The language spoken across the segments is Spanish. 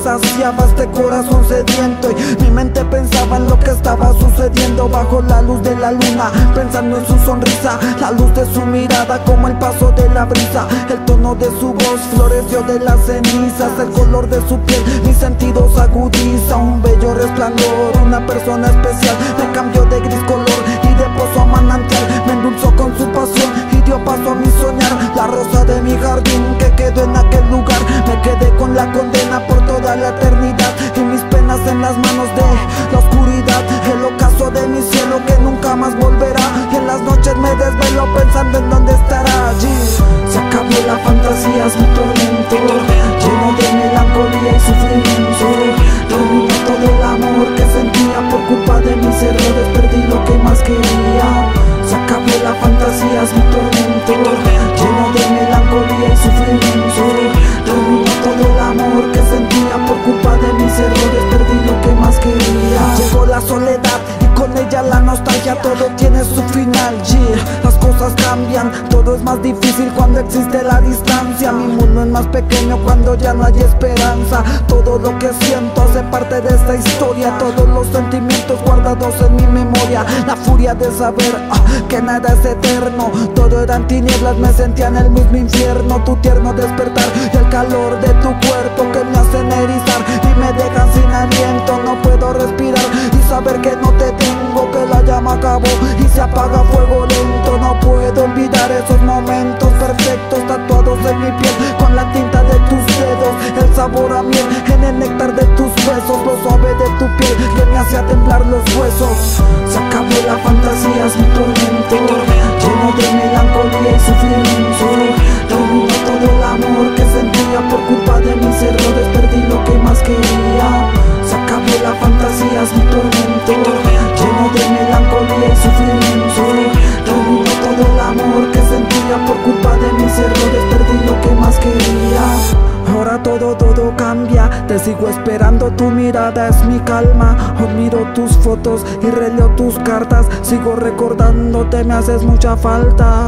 saciaba este corazón sediento, y mi mente pensaba en lo que estaba sucediendo bajo la luz de la luna, pensando en su sonrisa, la luz de su mirada como el paso de la brisa, el tono de su voz floreció de las cenizas, el color de su piel mis sentidos agudiza, un bello resplandor, una persona especial me cambió de gris color y de pozo a manantial, me endulzó con su pasión y dio paso a mi soñar, la rosa de mi jardín que quedó en aquel lugar, me quedé con la condena por toda la eternidad y mis penas en las manos de la oscuridad, el ocaso de mi cielo que nunca más volverá, y en las noches me desvelo pensando en dónde estará. Allí se acabó la fantasía, es mi tormento, lleno de melancolía y sufrimiento, terminó todo el amor que sentía por culpa de mis errores, perdí lo que más quería. Se acabó la fantasía, es mi tormento, lleno de melancolía y sufrimiento, terminó todo el amor que sentía por culpa de mis errores, perdí lo que más quería. Llegó la soledad y con ella la nostalgia, todo tiene su final, las cosas cambian, todo es más difícil cuando existe la distancia, mi mundo es más pequeño cuando ya no hay esperanza, todo lo que siento hace parte de esta historia, todos los sentimientos guardados en mi memoria, la furia de saber que nada es eterno, todo era en tinieblas, me sentía en el mismo infierno, tu tierno despertar y el calor de tu cuerpo que me hacen erizar y me dejan sin aliento, no puedo respirar y saber que no te tengo, que la llama acabó y se apaga a fuego lento, no puedo olvidar esos momentos perfectos tatuados en mi piel con la tinta de tus dedos, el sabor a miel en el néctar de tus besos, lo suave de tu piel que me hacía temblar los huesos. Se acabó la fantasía, es mi tormento, lleno de melancolía y sufrimiento, terminó todo el amor que sentía por culpa de mis errores, perdí lo que más quería. Se acabó la fantasía, es mi tormento, lleno de melancolía y sufrimiento, terminó todo el amor que sentía por culpa de mis errores, perdí lo que más quería. Ahora todo cambia, te sigo esperando, tu mirada es mi calma, miro tus fotos y releo tus cartas, sigo recordándote, me haces mucha falta.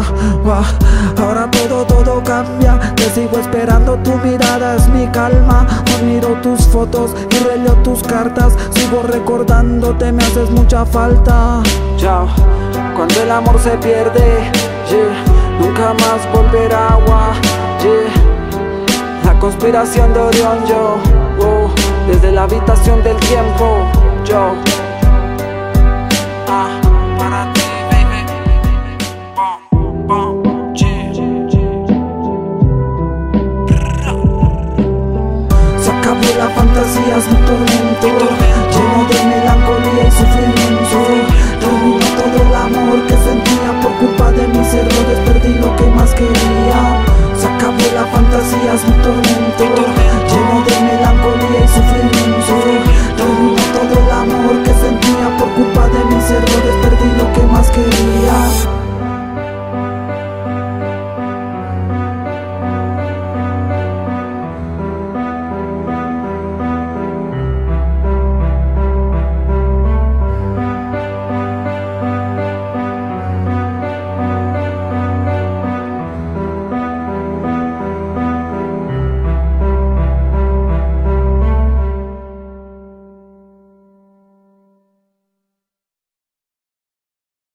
Ahora todo cambia, te sigo esperando, tu mirada es mi calma, miro tus fotos y releo tus cartas, sigo recordándote, me haces mucha falta. Cuando el amor se pierde, nunca más volverá. La conspiración de Orión, desde la habitación del tiempo, para ti, baby. Se acabó la fantasía, es mi tormento, lleno de melancolía y sufrimiento, terminó todo el amor que sentía por culpa de mis errores, perdí lo que más quería. Se acabó la fantasía, es mi tormento, lleno de melancolía